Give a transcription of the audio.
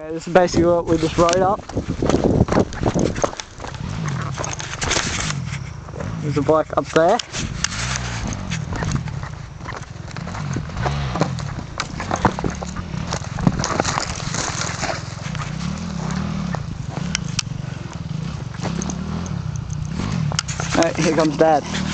Okay, this is basically what we just rode up. There's a bike up there. Alright, here comes Dad.